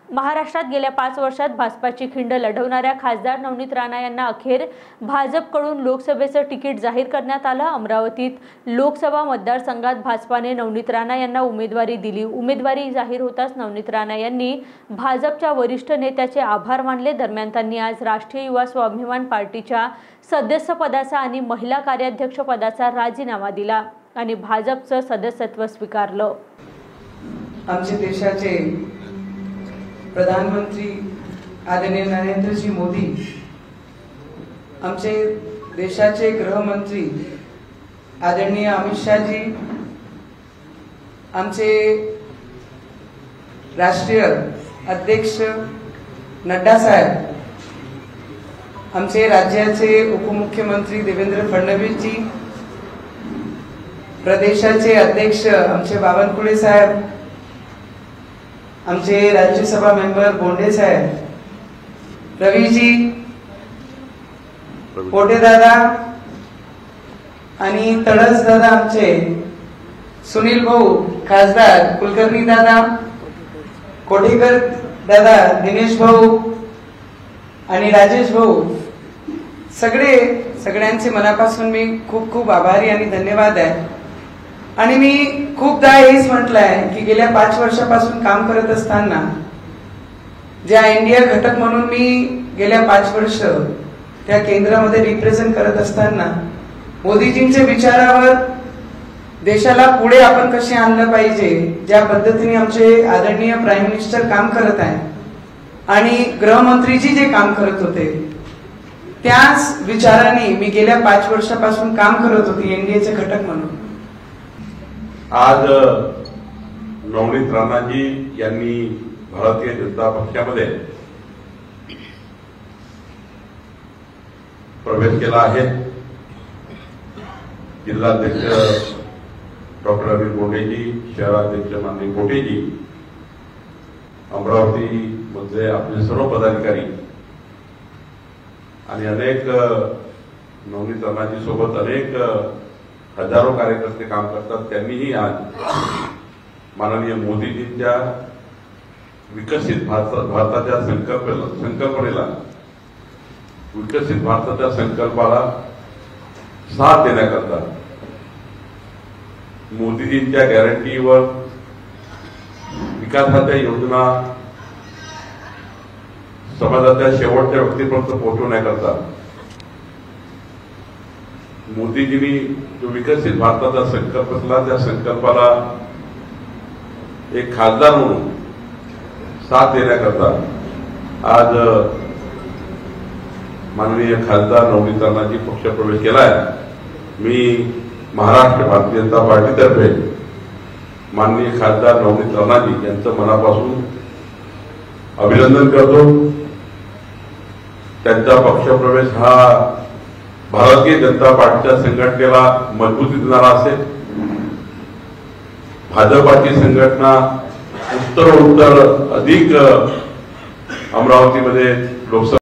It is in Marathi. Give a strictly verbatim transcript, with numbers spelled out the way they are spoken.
महाराष्ट्रात गेल्या पाच वर्षात भाजपाची खिंड लढवणाऱ्या खासदार नवनीत राणा यांना अखेर भाजपकडून लोकसभेचं तिकीट जाहीर करण्यात आलं। अमरावतीत लोकसभा मतदारसंघात भाजपाने नवनीत राणा यांना उमेदवारी दिली। उमेदवारी जाहीर होताच नवनीत राणा यांनी भाजपच्या वरिष्ठ नेत्याचे आभार मानले। दरम्यान त्यांनी आज राष्ट्रीय युवा स्वाभिमान पार्टीच्या सदस्यपदाचा आणि महिला कार्याध्यक्ष पदाचा राजीनामा दिला आणि भाजपचं सदस्यत्व स्वीकारलं। आमचे देशाचे प्रधानमंत्री आदरणीय नरेंद्रजी मोदी, आमचे देशाचे गृहमंत्री आदरणीय अमित शाहजी, आमचे राष्ट्रीय अध्यक्ष नड्डा साहेब, आमचे राज्याचे उपमुख्यमंत्री देवेंद्र फडणवीस जी, प्रदेशाचे अध्यक्ष आमचे बावनकुळे साहेब, आमचे राज्यसभा मेंबर बोंडे साहेब, रवीजी, पोटे दादा आणि तडस दादा, आमचे सुनील भाऊ खासदार, कुलकर्णी दादा, कोठेकर दादा, दिनेश भाऊ आणि राजेश भाऊ, सगळे सगळ्यांचे मनापासून मी खूप खूप आभारी आणि धन्यवाद आहे। आणि मी खूपदा हेच म्हटलंय की गेल्या पाच वर्षापासून काम करत असताना, ज्या इंडिया घटक म्हणून मी गेल्या पाच वर्ष त्या केंद्रामध्ये रिप्रेझेंट करत असताना, मोदीजींच्या विचारावर देशाला पुढे आपण कसे आणलं पाहिजे, ज्या पद्धतीने आमचे आदरणीय प्राईम मिनिस्टर काम करत आहेत आणि गृहमंत्रीजी जे काम करत होते, त्याच विचाराने मी गेल्या पाच वर्षापासून काम करत होती एनडीएचे घटक म्हणून। आज नवनीत राणाजी यांनी भारतीय जनता पक्षामध्ये प्रवेश केला आहे। जिल्हाध्यक्ष डॉक्टर अनिल बोंडेजी, शहराध्यक्ष माननीय कोटेजी, अमरावती मध्ये आपले सर्व पदाधिकारी आणि अनेक नवनीत राणाजी सोबत अनेक हजारो कार्यकर्ते काम करतात। त्यांनीही आज माननीय मोदीजींच्या विकसित भारत भारताच्या संकल्पनेला संकल्पनेला विकसित भारताच्या संकल्पाला साथ देण्याकरता, मोदीजींच्या गॅरंटीवर विकासाच्या योजना समाजाच्या शेवटच्या व्यक्तीपर्यंत पोहोचवण्याकरता मोदीजींनी जो विकसित भारताचा संकल्प केला, त्या संकल्पाला एक खासदार म्हणून साथ देण्याकरता आज माननीय खासदार नवनीत राणाजी पक्षप्रवेश केलाय। मी महाराष्ट्र भारतीय जनता पार्टीतर्फे माननीय खासदार नवनीत राणाजी यांचं मनापासून अभिनंदन करतो। त्यांचा पक्षप्रवेश हा भारतीय जनता पार्टीच्या संघटनेला मजबूती देणारा असेल। भाजपाची संघटना उत्तर उत्तर अधिक अमरावतीमध्ये लोकसभा